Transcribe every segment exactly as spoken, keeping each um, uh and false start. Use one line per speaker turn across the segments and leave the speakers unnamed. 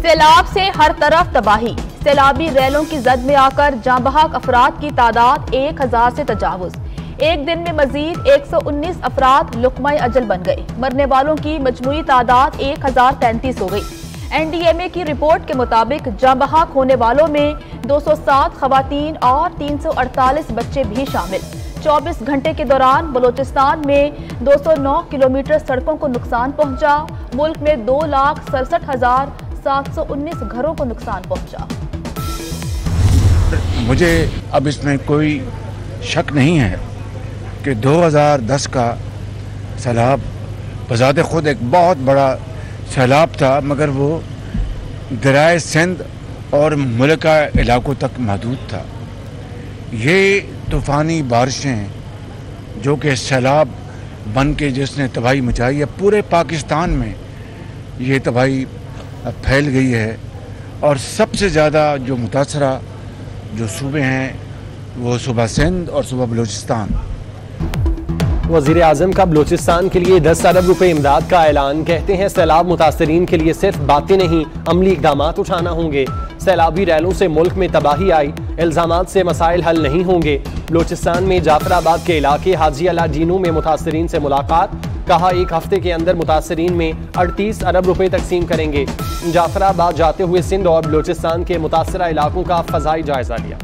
सैलाब से हर तरफ तबाही। सैलाबी रैलों की जद में आकर जाँ बहक अफराद की तादाद एक हजार से तजावुज। एक दिन में मजीद एक सौ उन्नीस अफराद लुकमा अजल बन गए। मरने वालों की मजमूई तादाद एक हजार तैंतीस हो गई। एन डी एम ए की रिपोर्ट के मुताबिक जाँ बहक होने वालों में दो सौ सात खवातीन और तीन सौ अड़तालीस बच्चे भी शामिल। चौबीस घंटे के दौरान बलोचिस्तान में दो सौ नौ किलोमीटर सड़कों को नुकसान पहुंचा। मुल्क में दो लाख सड़सठ हजार सात सौ उन्नीस घरों को नुकसान पहुंचा।
मुझे अब इसमें कोई शक नहीं है कि दो हज़ार दस का सैलाब बज़ाते खुद एक बहुत बड़ा सैलाब था, मगर वो दरियाए सिंध और मुल्का इलाकों तक महदूद था। ये तूफ़ानी बारिशें जो कि सैलाब बन के जिसने तबाही मचाई है, पूरे पाकिस्तान में ये तबाही फैल गई है। और सबसे ज़्यादा जो मुतासरा जो सूबे हैं वो सूबा सिंध और सूबा बलूचिस्तान।
वज़ीर आज़म का बलूचिस्तान के लिए दस अरब रुपए इमदाद का ऐलान। कहते हैं सैलाब मुतासरीन के लिए सिर्फ बातें नहीं, अमली इक़दाम उठाना होंगे। सैलाबी रैलों से मुल्क में तबाही आई, इल्ज़ामात से मसाइल हल नहीं होंगे। बलूचिस्तान में जाफराबाद के इलाके हाजी अला डीनू में मुतासरीन से मुलाकात। कहा एक हफ्ते के अंदर मुतासरीन में अड़तीस अरब रुपए तकसीम करेंगे। जाफराबाद जाते हुए सिंध और बलूचिस्तान के मुतासरा इलाकों का फ़ज़ाई जायजा लिया।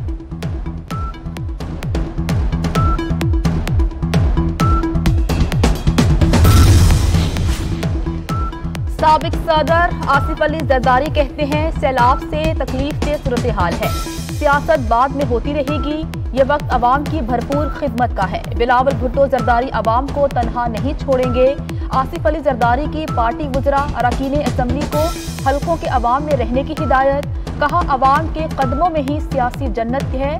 साबिक सदर आसिफ अली जरदारी कहते हैं सैलाब से तकलीफ से सूरत हाल है, सियासत बाद में होती रहेगी, ये वक्त अवाम की भरपूर खिदमत का है। बिलावल भुट्टो जरदारी अवाम को तनहा नहीं छोड़ेंगे। आसिफ अली जरदारी की पार्टी गुजरा अरकान असम्बली को हल्कों के अवाम में रहने की हिदायत। कहा अवाम के कदमों में ही सियासी जन्नत है।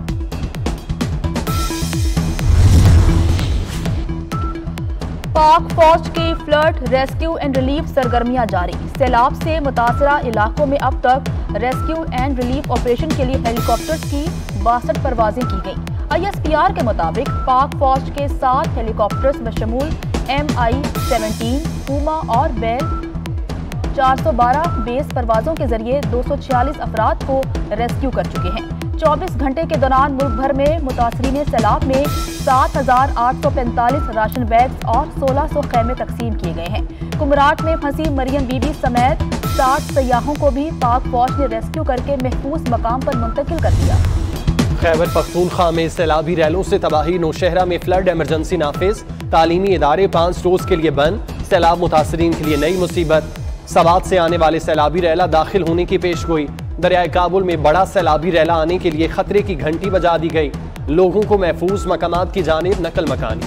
पाक फौज की फ्लड रेस्क्यू एंड रिलीफ सरगर्मियां जारी। सैलाब से मुतासरा इलाकों में अब तक रेस्क्यू एंड रिलीफ ऑपरेशन के लिए हेलीकॉप्टर्स की बासठ परवाजें की गई। आई एस पी आर के मुताबिक पाक फौज के सात हेलीकॉप्टर्स बशमूल एम आई सेवनटीन, पूमा और बेल चार सौ बारह बेस परवाजों के जरिए दो सौ छियालीस अफराद को रेस्क्यू कर चुके हैं। चौबीस घंटे के दौरान मुल्क भर में मुतासरीन सैलाब में सात हजार आठ सौ पैंतालीस राशन बैग्स और सोलह सौ खैमे तकसीम किए गए हैं। कुमराट में फंसी मरियम बीबी समेत साठ सयाहों को भी पाक फौज ने रेस्क्यू करके महफूज मकाम पर मुंतकिल कर दिया।
खैबर पख्तूनख्वा में सैलाबी रैलों से तबाही। नौशहरा में फ्लड इमरजेंसी नाफिज। तालीमी इदारे पाँच रोज के लिए बंद। सैलाब मुतासरीन के लिए नई मुसीबत। सवात से आने वाले सैलाबी रैला दाखिल होने की पेशगोई। दरियाए काबुल में बड़ा सैलाबी रैला आने के लिए खतरे की घंटी बजा दी गई। लोगों को महफूज मकामात की जानिब नकल मकानी।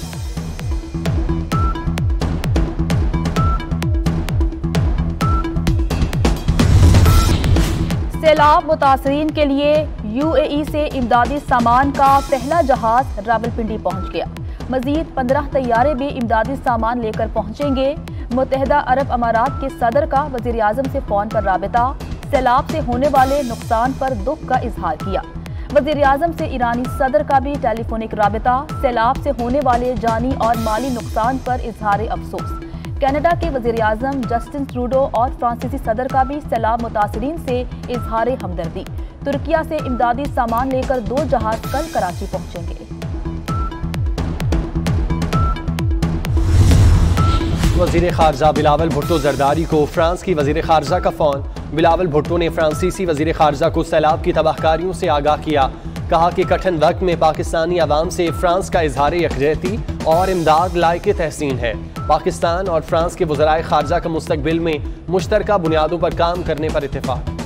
सैलाब मुतासरीन के लिए यू ए ई से इमदादी सामान का पहला जहाज रावलपिंडी पहुंच गया। मजीद पंद्रह तैयारे भी इमदादी सामान लेकर पहुंचेंगे। मुत्तहदा अरब अमारात के सदर का वजीर आजम से फोन पर राबिता। सैलाब से होने वाले नुकसान पर दुख का इजहार किया। वजीर आजम से ईरानी सदर का भी टेलीफोनिक राबिता। सैलाब से होने वाले जानी और माली नुकसान पर इजहार अफसोस। कनाडा के वजीर आजम जस्टिन ट्रूडो और फ्रांसीसी सदर का भी सैलाब मुतासरीन से इजहार हमदर्दी। तुर्किया से इमदादी सामान लेकर दो जहाज कल कराची पहुंचेंगे।
वजीर खारजा बिलावल भुट्टो जरदारी को फ्रांस की वजीर खारजा का फोन। बिलावल भुट्टो ने फ्रांसीसी वजीर खारजा को सैलाब की तबाहकारियों से आगाह किया। कहा कि कठिन वक्त में पाकिस्तानी अवाम से फ्रांस का इजहार यकजहती और इमदाद लायक तहसीन है। पाकिस्तान और फ्रांस के वज़राए खारजा का मुस्तकबिल में मुश्तरका बुनियादों पर काम करने पर इत्तेफाक।